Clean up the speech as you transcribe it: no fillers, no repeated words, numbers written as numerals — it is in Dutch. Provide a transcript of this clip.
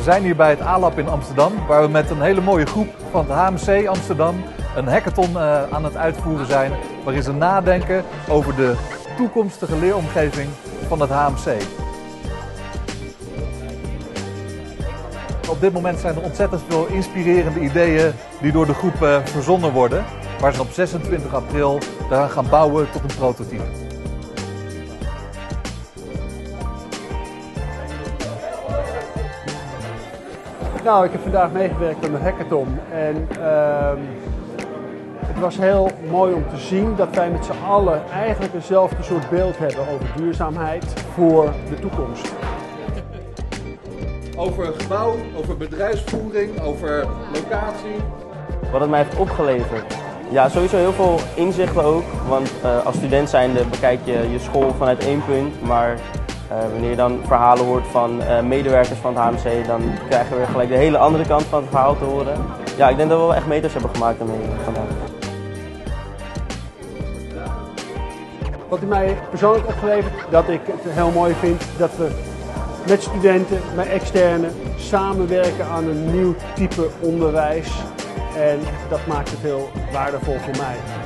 zijn hier bij het ALAB in Amsterdam, waar we met een hele mooie groep van het HMC Amsterdam een hackathon aan het uitvoeren zijn, waarin ze nadenken over de toekomstige leeromgeving van het HMC. Op dit moment zijn er ontzettend veel inspirerende ideeën die door de groep verzonnen worden, waar ze op 26 april daaraan gaan bouwen tot een prototype. Nou, ik heb vandaag meegewerkt aan de hackathon en het was heel mooi om te zien dat wij met z'n allen eigenlijk eenzelfde soort beeld hebben over duurzaamheid voor de toekomst. Over gebouw, over bedrijfsvoering, over locatie. Wat het mij heeft opgeleverd? Ja, sowieso heel veel inzichten ook, want als student zijnde bekijk je je school vanuit één punt, maar wanneer je dan verhalen hoort van medewerkers van het HMC, dan krijgen we weer gelijk de hele andere kant van het verhaal te horen. Ja, ik denk dat we wel echt meters hebben gemaakt daarmee vandaag. Wat hij mij persoonlijk opgeleverd, dat ik het heel mooi vind dat we met studenten, met externen, samenwerken aan een nieuw type onderwijs. En dat maakt het heel waardevol voor mij.